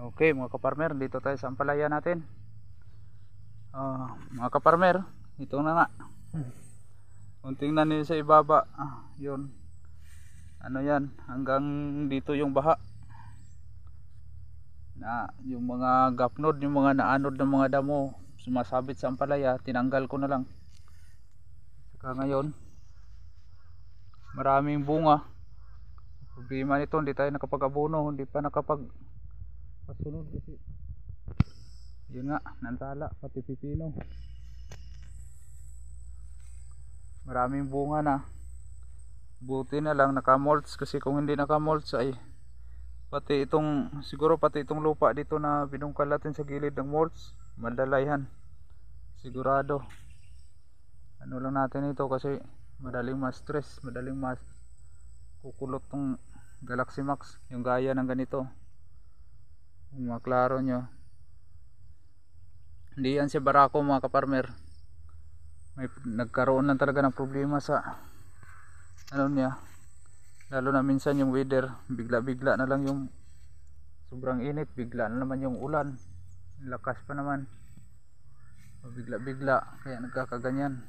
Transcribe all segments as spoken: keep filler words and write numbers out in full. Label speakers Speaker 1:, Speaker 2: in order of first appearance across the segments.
Speaker 1: Okay mga kaparmer, dito tayo sa ampalaya natin. uh, Mga kaparmer, ito na nga. Kung tingnan niyo sa ibaba, ah, yun, ano yan, hanggang dito yung baha na yung mga gapnod, yung mga naanod ng mga damo sumasabit sa ampalaya, tinanggal ko na lang. Saka ngayon maraming bunga. Problema nito, hindi tayo nakapag-abono, hindi pa nakapag pasunod kasi yun nga, nantala pati pipino. Maraming bunga na. Buti na lang nakamolts, kasi kung hindi nakamolts ay pati itong, siguro pati itong lupa dito na binungkal natin sa gilid ng molds, madalayhan sigurado. Ano lang natin ito kasi madaling ma-stress, madaling mas kukulot tong Galaxy Max, yung gaya ng ganito. Kung maklaro nyo, hindi yan si Barako mga kaparmer. May nagkaroon lang talaga ng problema sa ano niya, lalo na minsan yung weather, bigla bigla na lang yung sobrang init, bigla na naman yung ulan, lakas pa naman, bigla bigla, kaya nagkakaganyan.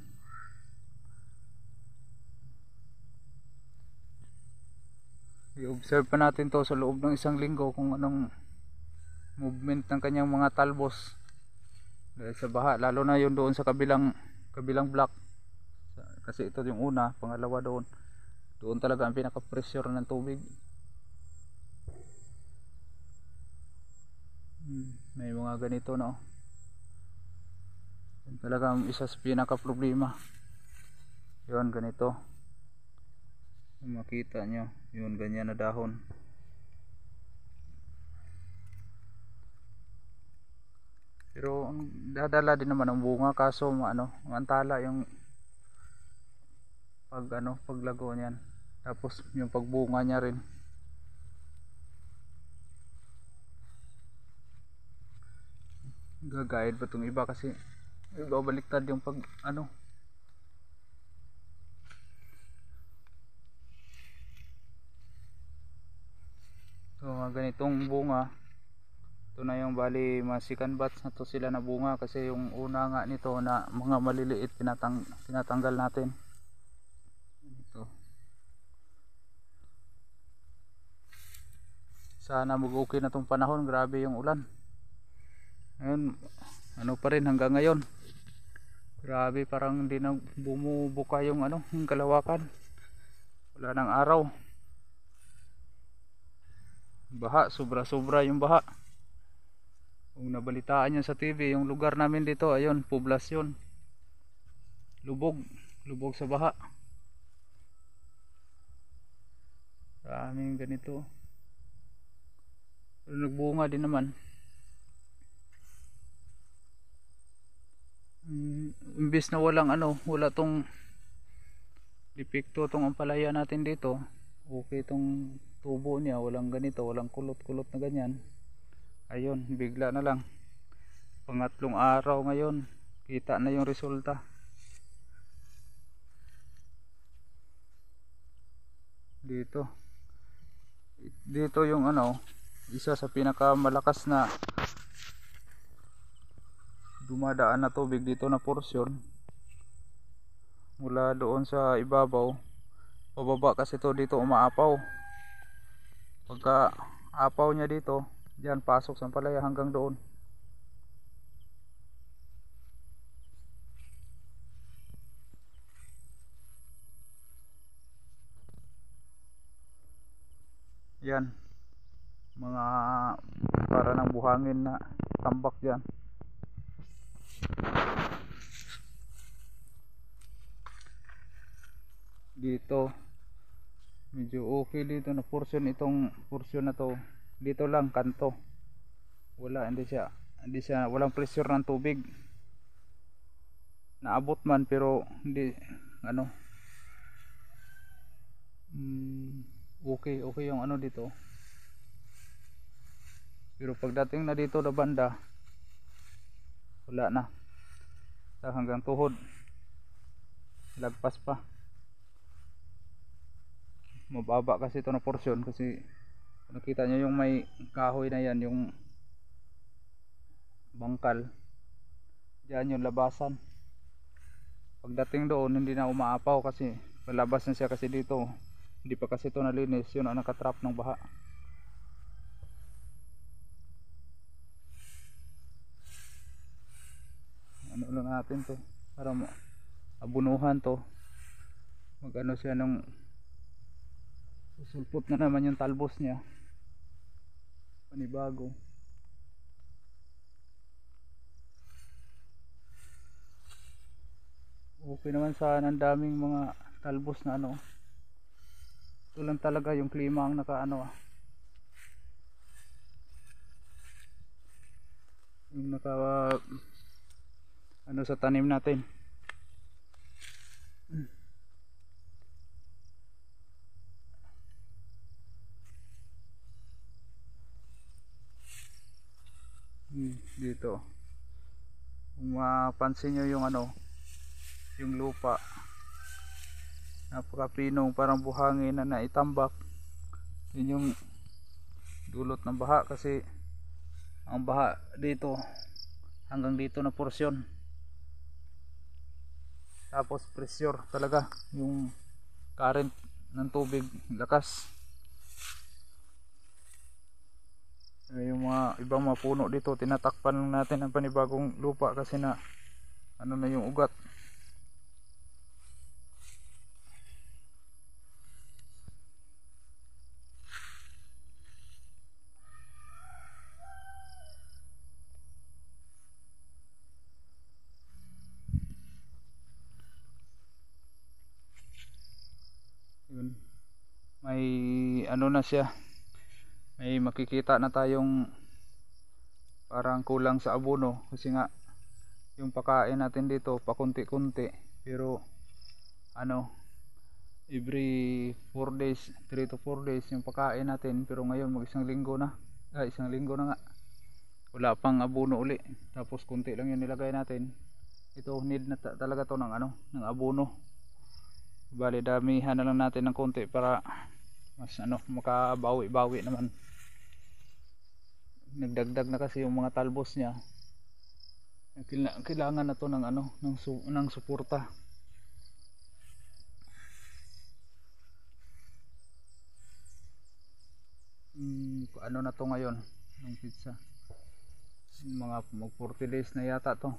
Speaker 1: I-observe pa natin to sa loob ng isang linggo kung anong movement ng kanyang mga talbos dahil sa baha, lalo na yung doon sa kabilang kabilang block, kasi ito yung una, pangalawa doon doon talaga ang pinaka pressure ng tubig. hmm, may mga ganito no, yun talaga ang isa sa pinaka problema. Yun ganito, kung makita nyo, yun ganyan na dahon. Pero dadala din naman ang bunga, kaso ano, mantala yung pag ano, paglago niyan, tapos yung pagbunga niya rin. Gagayad pa itong iba kasi iba baliktad yung pag ano. So mga ganitong bunga, ito na yung bali mga second batch na to sila na bunga, kasi yung una nga nito na mga maliliit tinatang, tinatanggal natin. Ito. Sana mag-okay na tong panahon, grabe yung ulan. Ngayon, ano pa rin hanggang ngayon. Grabe, parang hindi na bumubuka yung ano, yung kalawakan. Wala nang araw. Baha, sobra-sobra yung baha. Kung nabalitaan nyo sa T V, yung lugar namin dito, ayun, poblasyon. Lubog, lubog sa baha. Maraming ganito. Pero nagbunga din naman. Um, imbis na walang ano, wala tong depekto tong ampalaya natin dito, okay tong tubo niya, walang ganito, walang kulot-kulot na ganyan. Ayun, bigla na lang pangatlong araw ngayon, kita na yung resulta. Dito dito yung ano, isa sa pinakamalakas na dumadaan na tubig dito na porsyon, mula doon sa ibabaw pababa, kasi to dito umaapaw. Pagka apaw niya dito, diyan pasok sa ampalaya hanggang doon. Yan, mga para ng buhangin na tambak diyan. Dito medyo okay dito na portion, itong portion na to dito lang kanto, wala, hindi siya hindi siya walang pressure ng tubig. Naabot man pero hindi ano, mm, okay okay yung ano dito. Pero pagdating na dito na banda, wala na, sa hanggang tuhod, lagpas pa. Mababa kasi ito na portion, kasi nakita nyo yung may kahoy na yan, yung bangkal. Diyan yung labasan. Pagdating doon hindi na umaapaw kasi palabas na siya kasi dito. Hindi pa kasi ito nalinis, yun ang nakatrap ng baha. Ano lang natin to para abunuhan to. Magano siya nung susulpot na naman yung talbos niya. Panibago. Okay naman sana, ang daming mga talbos na ano. Ito lang talaga yung klima ang naka ano ah. Yung naka uh, ano sa tanim natin. Hmm, dito. Kung mapansin nyo yung ano, yung lupa. Napakapinong, parang buhangin na naitambak. Yun yung dulot ng baha kasi ang baha dito hanggang dito na porsyon. Tapos pressure talaga yung current ng tubig lakas. Yung mga ibang mga puno dito tinatakpan lang natin ang panibagong lupa kasi na ano na yung ugat. Yun. May ano na siya, may makikita na tayong parang kulang sa abono kasi nga yung pakain natin dito pakunti-kunti, pero ano every four days, three to four days yung pakain natin, pero ngayon mag isang linggo na, ah, isang linggo na nga wala pang abono uli, tapos kunti lang yung nilagay natin. Ito need na talaga to ng ano, ng abono. Bali damihan na lang natin ng konti para mas ano makabawi-bawi naman. Nagdagdag na kasi yung mga talbos niya. Kailangan na to ng ano ng, su ng suporta. Hmm, ano na to ngayon ng pizza. Mga mag forty days na yata to.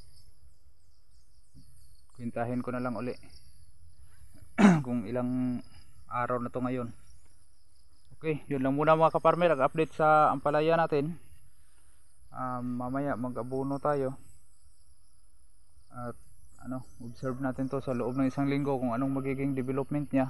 Speaker 1: Kwentahin ko na lang uli kung ilang araw na to ngayon. Okay, yun lang muna mga kaparmer, nag-update sa ampalaya natin. Um, mamaya mag-abono tayo at ano, observe natin to sa loob ng isang linggo kung anong magiging development niya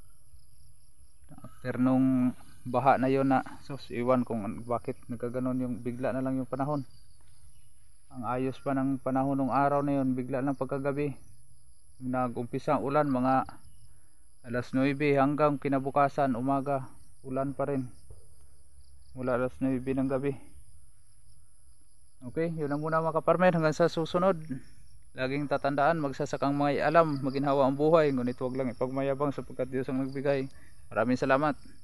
Speaker 1: after nung baha na yun na. So iwan kung bakit nagkaganon yung bigla na lang yung panahon. Ang ayos pa ng panahon ng araw na yun, bigla lang pagkagabi nag-umpisa ang ulan, mga alas nuwebe hanggang kinabukasan umaga ulan pa rin mula alas nuwebe ng gabi. Okay, yun lang muna mga kaparmer, hanggang sa susunod. Laging tatandaan, magsasakang may alam, maginhawa ang buhay, ngunit huwag lang ipagmayabang sapagkat Diyos ang nagbigay. Maraming salamat.